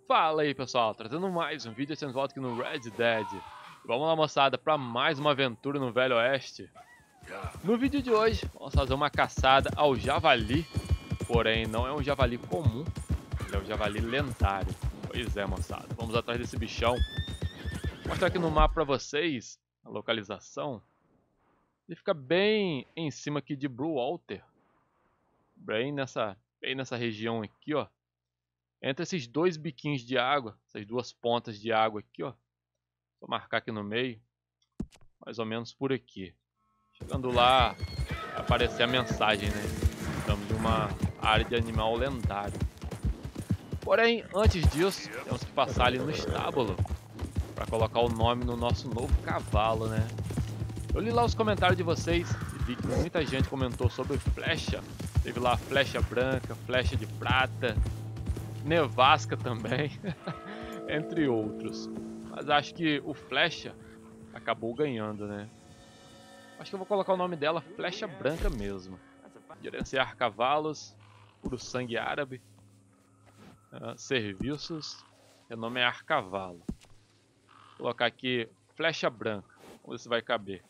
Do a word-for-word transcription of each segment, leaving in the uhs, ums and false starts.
Fala aí pessoal, trazendo mais um vídeo sendo volta aqui no Red Dead. Vamos lá moçada, para mais uma aventura no Velho Oeste. No vídeo de hoje, vamos fazer uma caçada ao javali. Porém, não é um javali comum, ele é um javali lendário. Pois é moçada, vamos atrás desse bichão. Vou mostrar aqui no mapa para vocês a localização. Ele fica bem em cima aqui de Bluewater. Bem nessa, bem nessa região aqui, ó. Entre esses dois biquinhos de água, essas duas pontas de água aqui, ó. Vou marcar aqui no meio, mais ou menos por aqui. Chegando lá, vai aparecer a mensagem, né? Estamos em uma área de animal lendário. Porém, antes disso, temos que passar ali no estábulo para colocar o nome no nosso novo cavalo, né? Eu li lá os comentários de vocês e vi que muita gente comentou sobre flecha. Teve lá flecha branca, flecha de prata, nevasca também, entre outros. Mas acho que o flecha acabou ganhando, né? Acho que eu vou colocar o nome dela Flecha Branca mesmo. Gerenciar cavalos, puro sangue árabe, uh, serviços, renomear cavalo. Vou colocar aqui Flecha Branca, vamos ver se vai caber.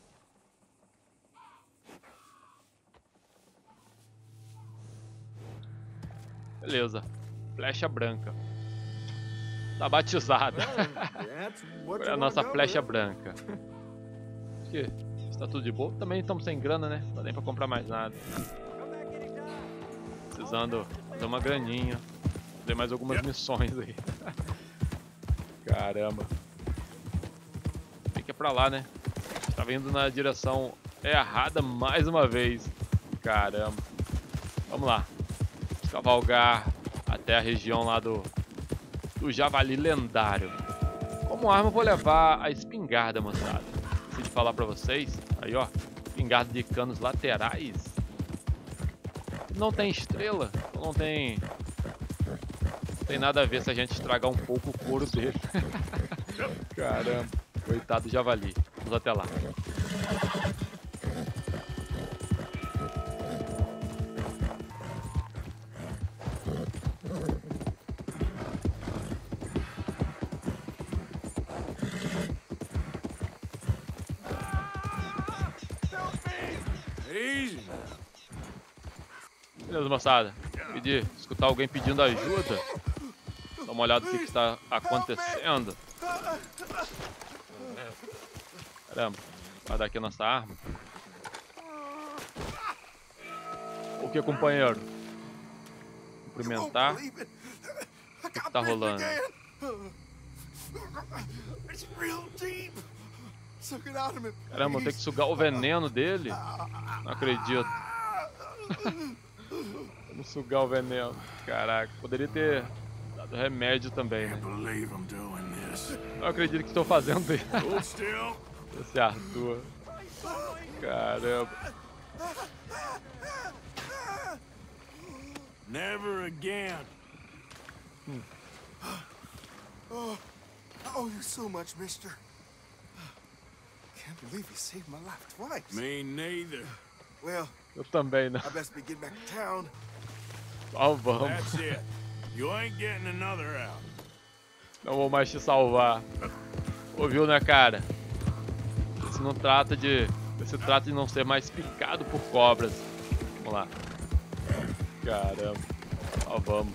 Beleza, Flecha Branca. Tá batizada. É a nossa Flecha Branca. Acho que está tudo de boa. Também estamos sem grana, né? Não dá nem pra comprar mais nada. Precisando fazer uma graninha. Fazer mais algumas missões aí. Caramba. Tem que ir pra lá, né? Tá vindo na direção errada mais uma vez. Caramba. Vamos lá. Cavalgar até a região lá do, do javali lendário. Como arma eu vou levar a espingarda, moçada. Esqueci de falar pra vocês. Aí ó, espingarda de canos laterais. Não tem estrela, não tem não tem nada a ver se a gente estragar um pouco o couro dele. Caramba, coitado do javali. Vamos até lá. Beleza, moçada. Pedi, escutar alguém pedindo ajuda. Dá uma olhada no que está acontecendo. Caramba, vai dar aqui a nossa arma. O que, companheiro? Cumprimentar. O que está rolando? Caramba, eu tenho que sugar o veneno dele? Não acredito. Vamos sugar o veneno. Caraca, poderia ter dado remédio também, né? Não acredito que estou fazendo isso. Esse Arthur. Caramba. Never again. Hmm. Oh, I owe you so much, mister. Can't believe you saved my life twice. Me neither. Well, eu também não. I best be getting back to town. Ó, vamos. That's it. You ain't getting another out. Não vou mais te salvar. Ouviu, né, cara? Isso não trata de... Se trata de não ser mais picado por cobras. Vamos lá. Caramba. Ó, vamos.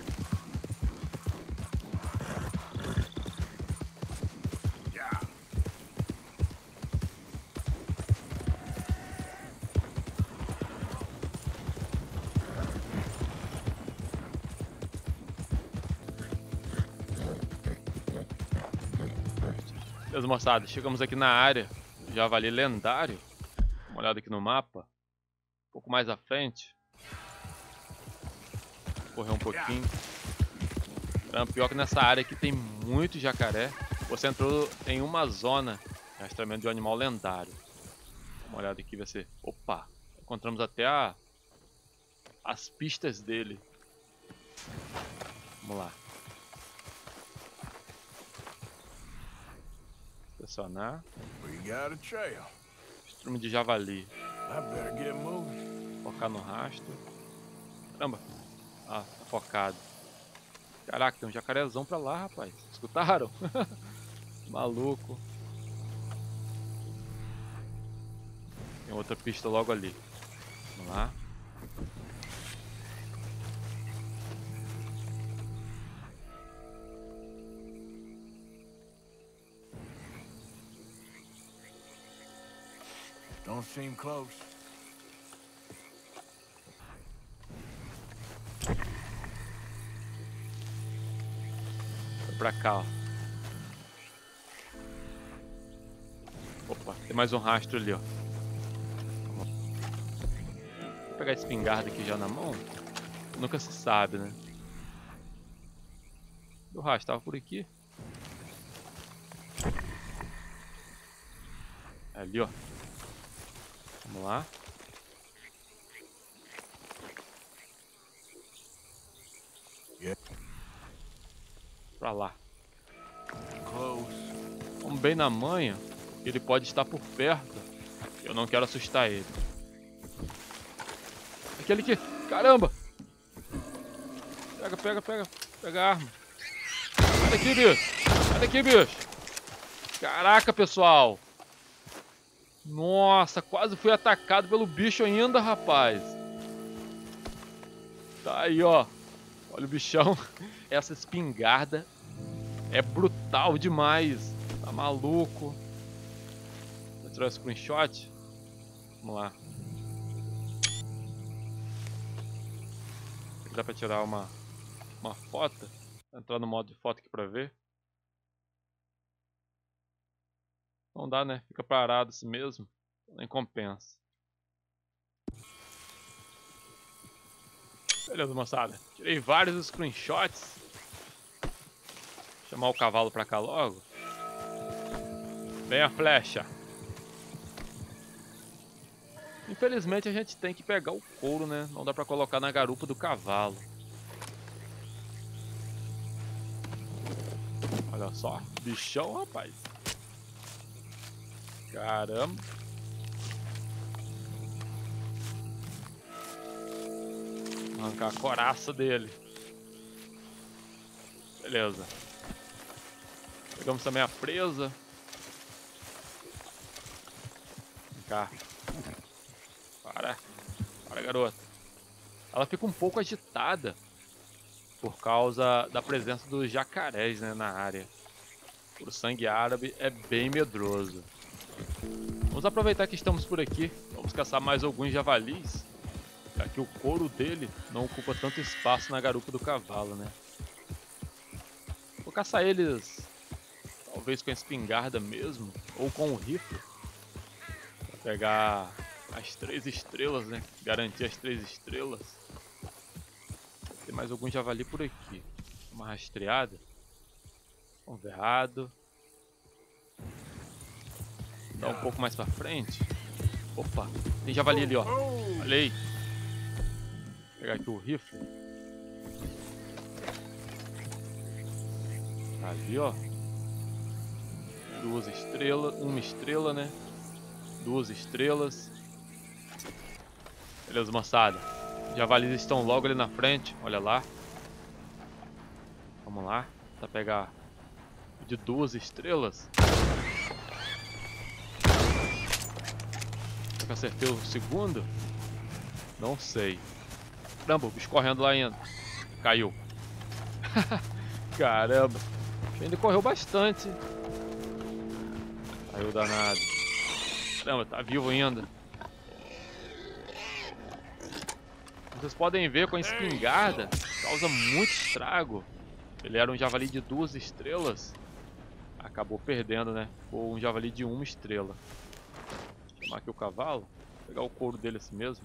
Beleza, moçada, chegamos aqui na área do javali lendário. Dá uma olhada aqui no mapa. Um pouco mais à frente. Vou correr um pouquinho. Caramba, pior que nessa área aqui tem muito jacaré. Você entrou em uma zona de rastreamento de um animal lendário. Dá uma olhada aqui, vai ser. Opa! Encontramos até a... as pistas dele. Vamos lá. Selecionar. Estrume de javali. Focar no rastro. Caramba. Ah, tá focado. Caraca, tem um jacarezão pra lá, rapaz. Escutaram? Maluco. Tem outra pista logo ali. Vamos lá. Don't seem close. Foi pra cá, ó. Opa, tem mais um rastro ali, ó. Vou pegar a espingarda aqui já na mão. Nunca se sabe, né? O rastro tava por aqui. Ali, ó. Vamos lá. Yeah. Pra lá. Close. Vamos bem na manha. Ele pode estar por perto. Eu não quero assustar ele. Aquele que... Caramba! Pega, pega, pega. Pega a arma. Sai daqui, bicho. Sai daqui, bicho. Caraca, pessoal. Nossa, quase fui atacado pelo bicho ainda, rapaz. Tá aí, ó. Olha o bichão. Essa espingarda é brutal demais. Tá maluco. Vou tirar o screenshot. Vamos lá. Dá pra tirar uma, uma foto. Vou entrar no modo de foto aqui pra ver. Não dá, né? Fica parado assim mesmo. Nem compensa. Beleza, moçada. Tirei vários screenshots. Vou chamar o cavalo pra cá logo. Vem a flecha. Infelizmente a gente tem que pegar o couro, né? Não dá pra colocar na garupa do cavalo. Olha só. Bichão, rapaz. Caramba. Arrancar a coraça dele. Beleza. Pegamos também a presa. Vem cá. Para. Para, garota. Ela fica um pouco agitada por causa da presença dos jacarés, né, na área. O sangue árabe é bem medroso. Vamos aproveitar que estamos por aqui. Vamos caçar mais alguns javalis, já que o couro dele não ocupa tanto espaço na garupa do cavalo, né? Vou caçar eles, talvez com a espingarda mesmo, ou com o rifle, pra pegar as três estrelas, né? Garantir as três estrelas. Tem mais algum javali por aqui. Uma rastreada. Vamos ver errado. Dá um pouco mais pra frente. Opa, tem javali ali, ó. Olha aí. Vou pegar aqui o rifle. Ali, ó. Duas estrelas. Uma estrela, né? Duas estrelas. Beleza, moçada. Javalis estão logo ali na frente. Olha lá. Vamos lá. Pra pegar de duas estrelas. Será que acertei o segundo? Não sei. Caramba, o bicho correndo lá ainda. Caiu. Caramba. Ainda correu bastante. Caiu danado. Caramba, tá vivo ainda. Vocês podem ver com a espingarda, causa muito estrago. Ele era um javali de duas estrelas. Acabou perdendo, né? Ou um javali de uma estrela. Vou chamar aqui o cavalo. Vou pegar o couro dele assim mesmo.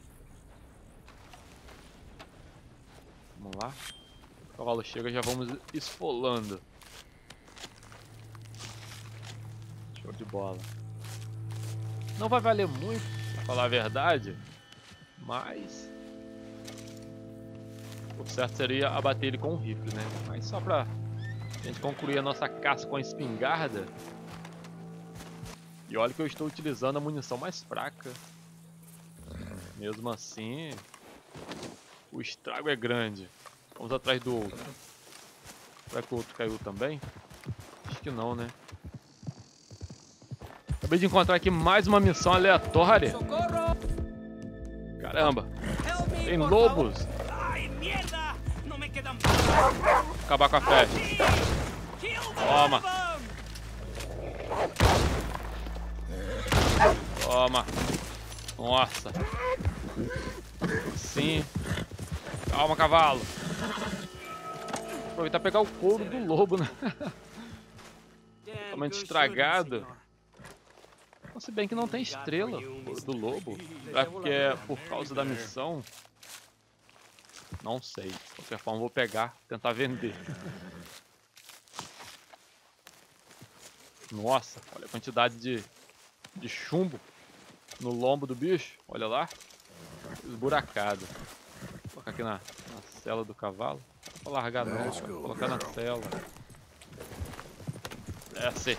Vamos lá. O cavalo chega, já vamos esfolando. Show de bola. Não vai valer muito, pra falar a verdade. Mas o certo seria abater ele com o rifle, né? Mas só pra gente concluir a nossa caça com a espingarda. E olha que eu estou utilizando a munição mais fraca. Mesmo assim, o estrago é grande. Vamos atrás do outro. Será que o outro caiu também? Acho que não, né? Acabei de encontrar aqui mais uma missão aleatória. Caramba. Tem lobos. Acabar com a flecha. Toma. Toma. Nossa. Sim. Calma, cavalo. Aproveitar e pegar o couro do lobo, né? Totalmente estragado. Se bem que não tem estrela do lobo. Será que é por causa da missão? Não sei. De qualquer forma, vou pegar, tentar vender. Nossa, olha a quantidade de, de chumbo no lombo do bicho. Olha lá. Esburacado. Vou colocar aqui na, na sela do cavalo. Não vou largar não, vou colocar na sela. Desce.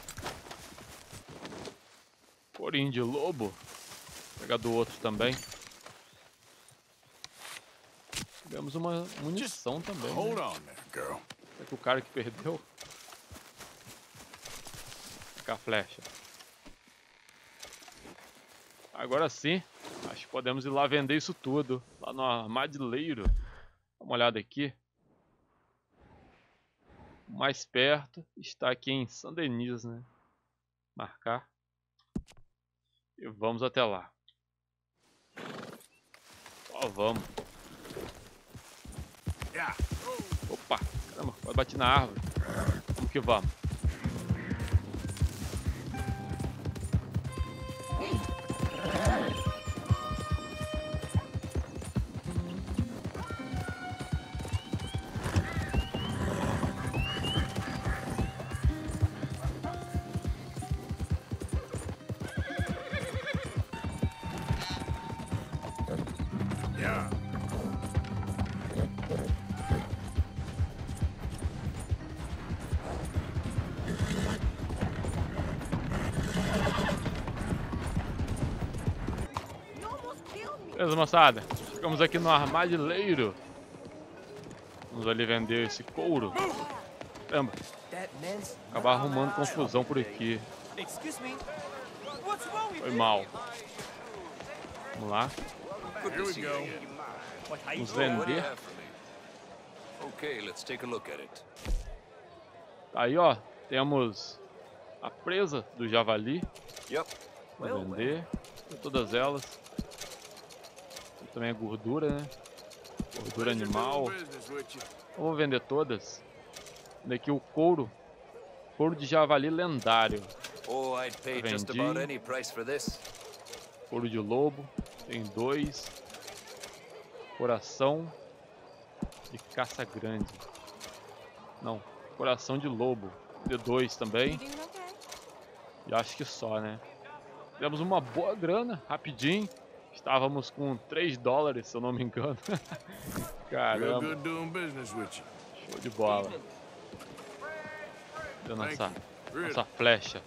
Corinho de lobo. Vou pegar do outro também. Tivemos uma munição também. Hold Né? on there, girl. Será que o cara que perdeu? Ficar a flecha. Agora sim, acho que podemos ir lá vender isso tudo. Lá no armadilheiro. Dá uma olhada aqui. O mais perto está aqui em Saint-Denis, né? Marcar. E vamos até lá. Ó, vamos. Opa, caramba, quase bati na árvore. Vamos que vamos. Yeah. Beleza, moçada. Chegamos aqui no armadilheiro. Vamos ali vender esse couro. Caramba. Acabar arrumando confusão por aqui. Foi mal. Vamos lá. Here we go. Vamos vender. Okay, let's take a look at it. Aí, ó. Temos a presa do javali. Yep. Vou vender. Todas elas. Também é gordura, né? Gordura animal. Business with you. Vamos vender todas. Daqui o couro. Couro de javali lendário. Oh, I'd pay just Vendi. about any price for this. Couro de lobo. Tem dois. Coração de caça grande. Não. Coração de lobo. De dois também. E acho que só, né? Temos uma boa grana. Rapidinho. Estávamos com três dólares, se eu não me engano. Real Caramba. good doing business with you. Show de bola. Deu nossa, Thank you. Really. nossa flecha.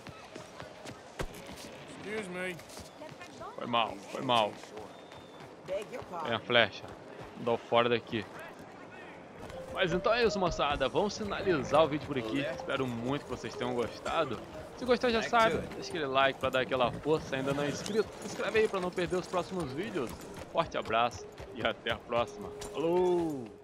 Excuse me. Foi mal, foi mal. Tem a flecha. Dou fora daqui. Mas então é isso, moçada. Vamos finalizar o vídeo por aqui. Espero muito que vocês tenham gostado. Se gostou, já sabe, deixa aquele like para dar aquela força. Se ainda não é inscrito, se inscreve aí para não perder os próximos vídeos. Forte abraço e até a próxima. Falou!